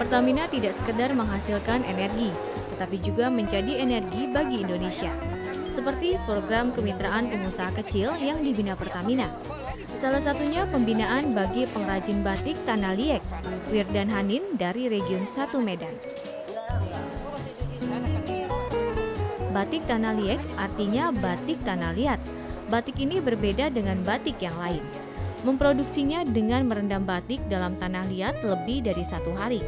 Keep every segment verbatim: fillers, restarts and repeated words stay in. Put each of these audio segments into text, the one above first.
Pertamina tidak sekedar menghasilkan energi, tetapi juga menjadi energi bagi Indonesia. Seperti program kemitraan pengusaha kecil yang dibina Pertamina. Salah satunya pembinaan bagi pengrajin batik Tanah Liek, Wirdan Hanin dari Region satu Medan. Batik Tanah Liek artinya batik tanah liat. Batik ini berbeda dengan batik yang lain. Memproduksinya dengan merendam batik dalam tanah liat lebih dari satu hari.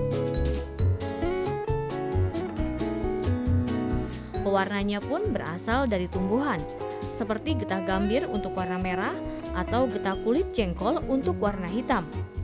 Pewarnanya pun berasal dari tumbuhan, seperti getah gambir untuk warna merah atau getah kulit jengkol untuk warna hitam.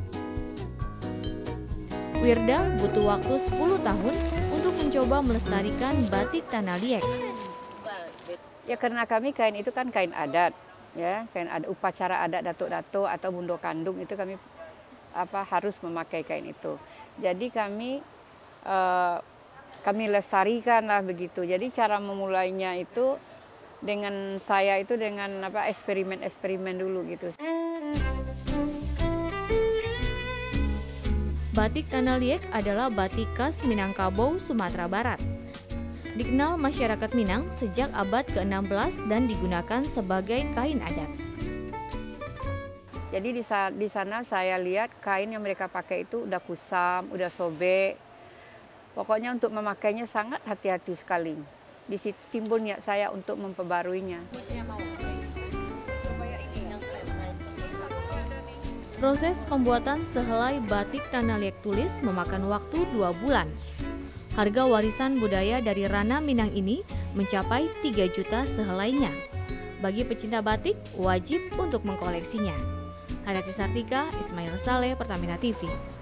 Wirda butuh waktu sepuluh tahun untuk mencoba melestarikan batik Tanah Liek. Ya karena kami kain itu kan kain adat, ya kain adat, upacara adat datuk-datuk atau bundo kandung itu kami apa harus memakai kain itu. Jadi kami uh, kami lestarikan lah begitu. Jadi cara memulainya itu dengan saya itu dengan apa eksperimen-eksperimen dulu gitu. Batik Tanah Liek adalah batik khas Minangkabau, Sumatera Barat. Dikenal masyarakat Minang sejak abad ke enam belas dan digunakan sebagai kain adat. Jadi di, di sana saya lihat kain yang mereka pakai itu udah kusam, udah sobek. Pokoknya untuk memakainya sangat hati-hati sekali. Di situ timbul niat saya untuk memperbaruinya. Proses pembuatan sehelai batik Tanah Liek tulis memakan waktu dua bulan. Harga warisan budaya dari Ranah Minang ini mencapai tiga juta sehelainya. Bagi pecinta batik, wajib untuk mengkoleksinya. Hadati Sartika, Ismail Saleh, Pertamina T V.